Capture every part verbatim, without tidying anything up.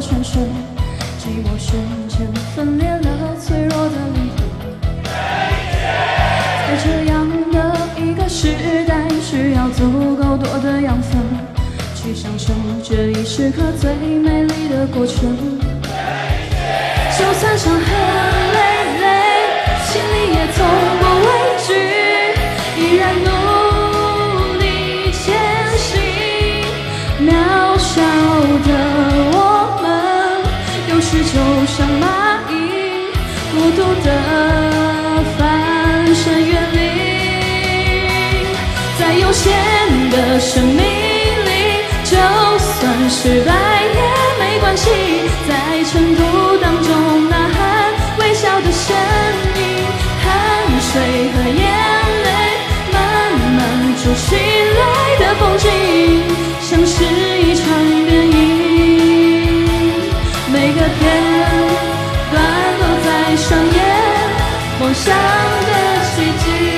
传说，寂寞瞬间分裂了脆弱的灵魂。在这样的一个时代，需要足够多的养分，去享受这一时刻最美丽的过程。就算伤痕累累，心里也从不畏惧，依然努力前行。渺小的我们，有时就像蚂蚁，孤独的翻山越岭。在有限的生命里，就算失败也没关系，在尘土当中呐喊，微笑的身影，汗水和眼泪慢慢筑起来的风景，像是一场电影，每个片段都在上演梦想的奇迹。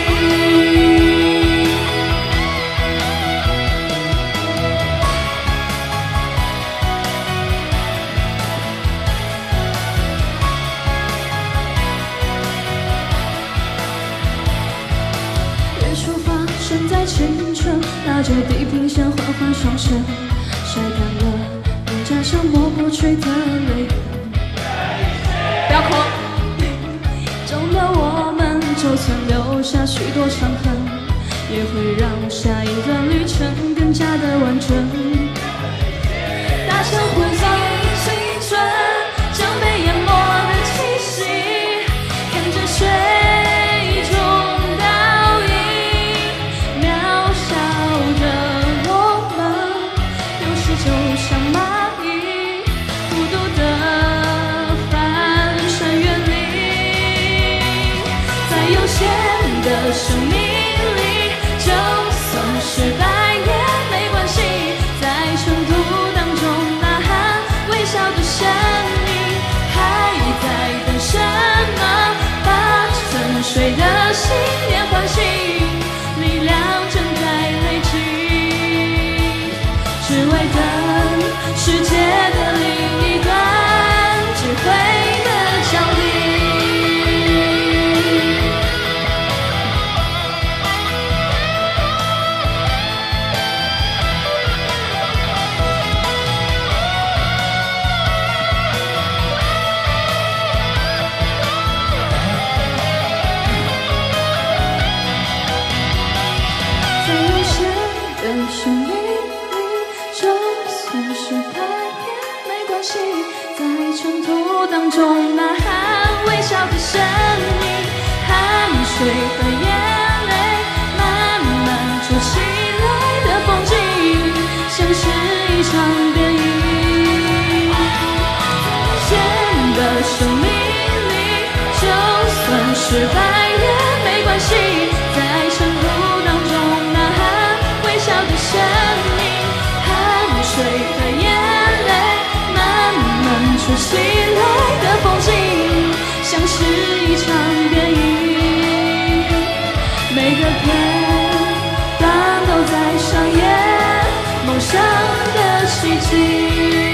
身在青春，拿着地平线缓缓上升，晒干了脸颊上抹不去的泪痕。不要哭。中的我们，就算留下许多伤痕，也会让下一段旅程更加的完整。大声呼唤青春，将被淹没的气息，看着水。就像蚂蚁，孤独的翻山越岭，在有限的生命里，就算失败也没关系，在尘土当中呐喊，微笑的生命还在等什么？把沉睡的信念唤醒，力量正在累积，只为等世界的另一端，智慧的降临。在有限的生命里，就算失败也没关系，在尘土当中呐喊，微笑的生命，汗水和眼泪慢慢筑起来的风景，像是一场电影。在有限的生命里，就算失败也没关系，在尘土当中呐喊，微笑的生命，汗水和眼泪慢慢筑起来的风景，像是一场电影，每个片段都在上演梦想的奇迹。